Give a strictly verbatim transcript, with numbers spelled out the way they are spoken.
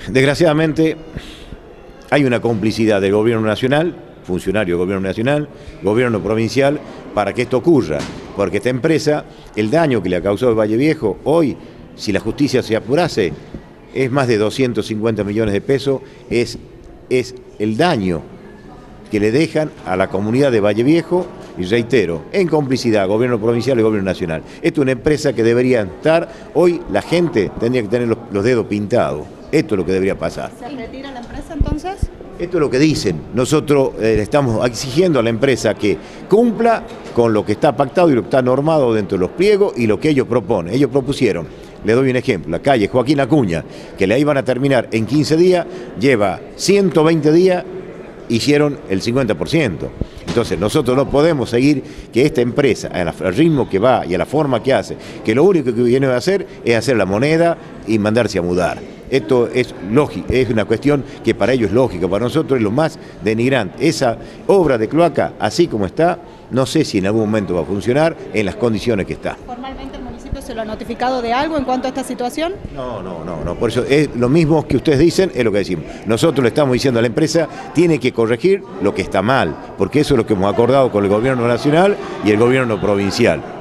Desgraciadamente hay una complicidad del gobierno nacional, funcionario del gobierno nacional, gobierno provincial, para que esto ocurra, porque esta empresa, el daño que le ha causado el Valle Viejo, hoy, si la justicia se apurase, es más de doscientos cincuenta millones de pesos, es, es el daño que le dejan a la comunidad de Valle Viejo, y reitero, en complicidad, gobierno provincial y gobierno nacional. Esto es una empresa que debería estar, hoy la gente tendría que tener los, los dedos pintados, esto es lo que debería pasar. ¿Se retira la empresa entonces? Esto es lo que dicen. Nosotros eh, estamos exigiendo a la empresa que cumpla con lo que está pactado y lo que está normado dentro de los pliegos y lo que ellos proponen. Ellos propusieron, le doy un ejemplo, la calle Joaquín Acuña, que la iban a terminar en quince días, lleva ciento veinte días, hicieron el cincuenta por ciento. Entonces nosotros no podemos seguir que esta empresa, al ritmo que va y a la forma que hace, que lo único que viene a hacer es hacer la moneda y mandarse a mudar. Esto es lógico, es una cuestión que para ellos es lógica, para nosotros es lo más denigrante. Esa obra de cloaca, así como está, no sé si en algún momento va a funcionar en las condiciones que está. ¿Formalmente el municipio se lo ha notificado de algo en cuanto a esta situación? No, no, no, no. Por eso es lo mismo que ustedes dicen, es lo que decimos. Nosotros le estamos diciendo a la empresa, tiene que corregir lo que está mal, porque eso es lo que hemos acordado con el gobierno nacional y el gobierno provincial.